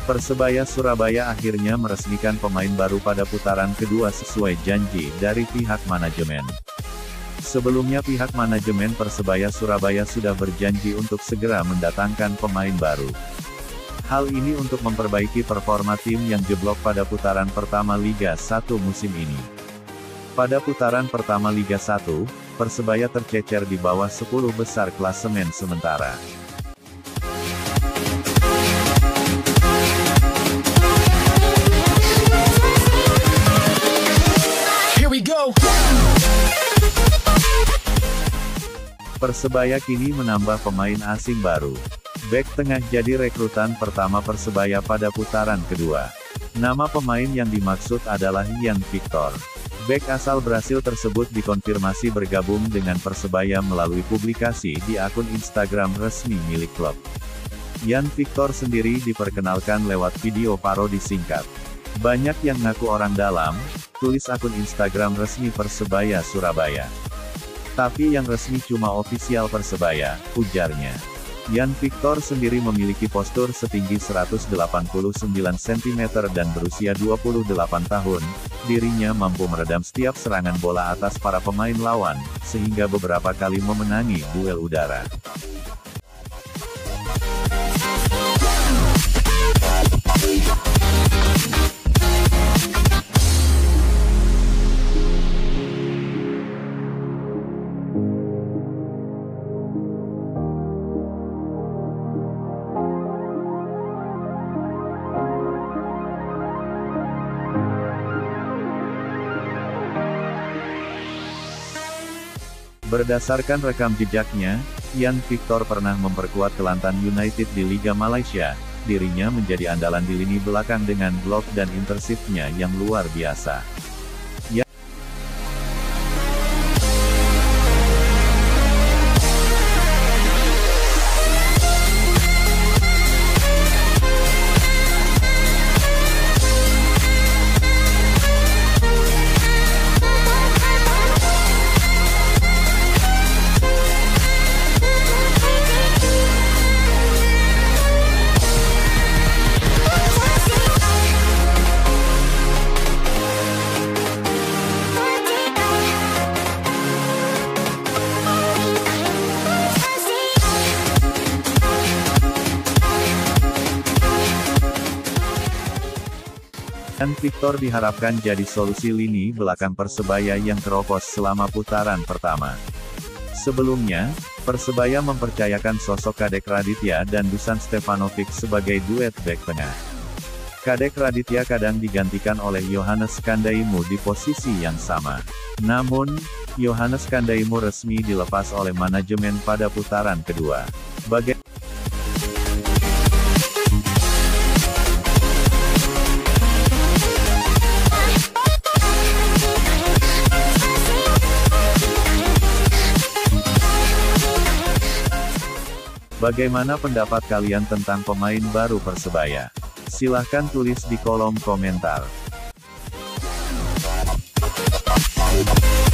Persebaya Surabaya akhirnya meresmikan pemain baru pada putaran kedua sesuai janji dari pihak manajemen. Sebelumnya pihak manajemen Persebaya Surabaya sudah berjanji untuk segera mendatangkan pemain baru. Hal ini untuk memperbaiki performa tim yang jeblok pada putaran pertama Liga 1 musim ini. Pada putaran pertama Liga 1, Persebaya tercecer di bawah 10 besar klasemen sementara. Persebaya kini menambah pemain asing baru. Bek tengah jadi rekrutan pertama Persebaya pada putaran kedua. Nama pemain yang dimaksud adalah Yan Victor. Bek asal Brasil tersebut dikonfirmasi bergabung dengan Persebaya melalui publikasi di akun Instagram resmi milik klub. Yan Victor sendiri diperkenalkan lewat video parodi singkat. "Banyak yang ngaku orang dalam," tulis akun Instagram resmi Persebaya Surabaya. "Tapi yang resmi cuma ofisial Persebaya," ujarnya. Yan Victor sendiri memiliki postur setinggi 189 cm dan berusia 28 tahun. Dirinya mampu meredam setiap serangan bola atas para pemain lawan, sehingga beberapa kali memenangi duel udara. Berdasarkan rekam jejaknya, Yan Victor pernah memperkuat Kelantan United di Liga Malaysia. Dirinya menjadi andalan di lini belakang dengan blok dan intersipnya yang luar biasa. Yan Victor diharapkan jadi solusi lini belakang Persebaya yang keropos selama putaran pertama. Sebelumnya, Persebaya mempercayakan sosok Kadek Raditya dan Dusan Stefanovic sebagai duet bek tengah. Kadek Raditya kadang digantikan oleh Yohanes Kandaimu di posisi yang sama. Namun, Yohanes Kandaimu resmi dilepas oleh manajemen pada putaran kedua. Bagaimana pendapat kalian tentang pemain baru Persebaya? Silahkan tulis di kolom komentar.